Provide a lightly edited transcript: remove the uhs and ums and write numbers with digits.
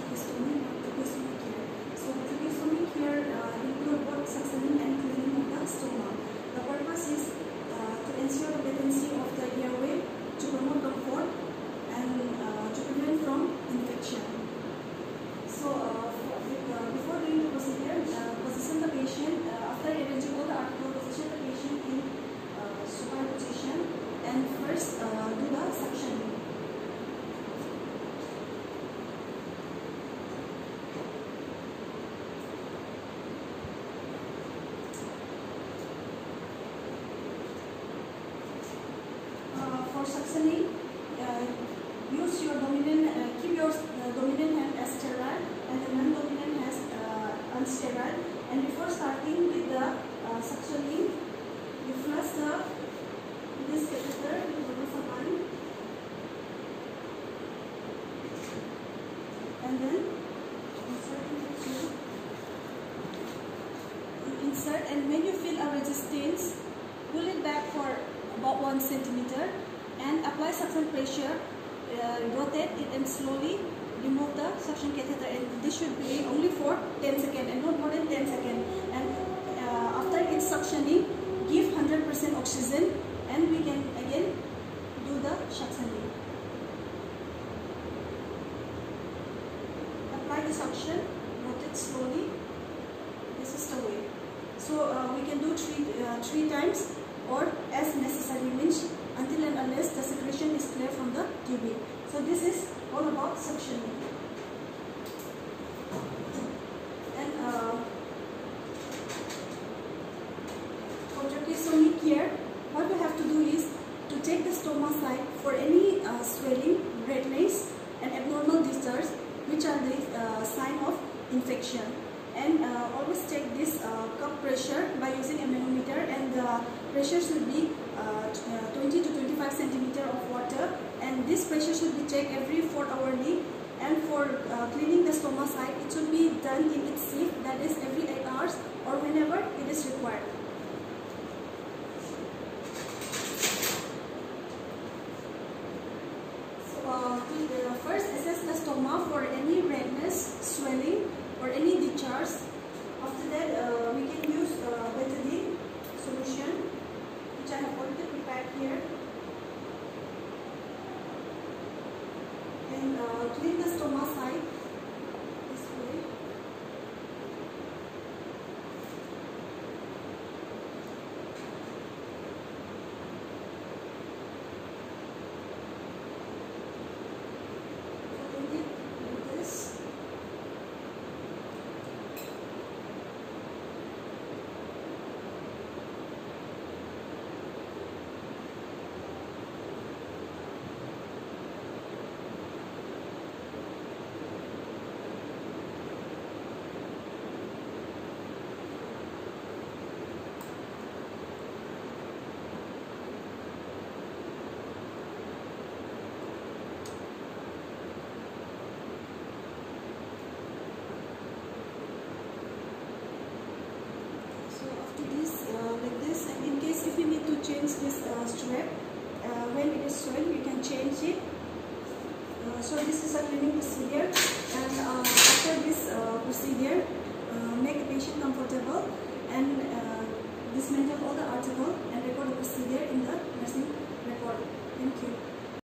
tracheostomy and tracheostomy care. So tracheostomy care include both suctioning and cleaning of the stoma. The purpose is to ensure the patency of the airway, to promote comfort, and to prevent from infection. So before doing the procedure, position the patient, after arranging all the article, position the patient in supine position, and first do the suctioning. For suctioning, use your dominant, keep your dominant hand as sterile and the non-dominant as unsterile. And before starting with the suctioning, you flush this catheter into the suppine, and then insert, and when you feel a resistance, pull it back for about 1 centimeter and apply suction pressure, rotate it and slowly remove the suction catheter, and this should be only for 10 seconds and not more than 10 seconds. And after it's suctioning, give 100% oxygen and we can again do the suctioning. Apply the suction, rotate slowly. This is the way. So we can do three times or as necessary, means until and unless the secretion is clear from the tubing. So this is all about suctioning. And for tracheostomy care, what we have to do is to check the stoma site for any swelling, redness, and abnormal discharge, which are the sign of infection. And always check this cup pressure by using a manometer, and the pressure should be 20 to 25 centimeter of water, and this pressure should be checked every 4 hourly. And for cleaning the stoma site, it should be done in its shift, that is every 8 hours or whenever it is required. So first assess the stoma for any redness, swelling, or any discharge. After that, we can use betadine solution, which I have already prepared here, and clean the stoma site this way. Clean it like this. Like this, and in case if you need to change this strap when it is swelled, you can change it. So this is a cleaning procedure, and after this procedure, make the patient comfortable and dismantle all the article and record the procedure in the nursing record. Thank you.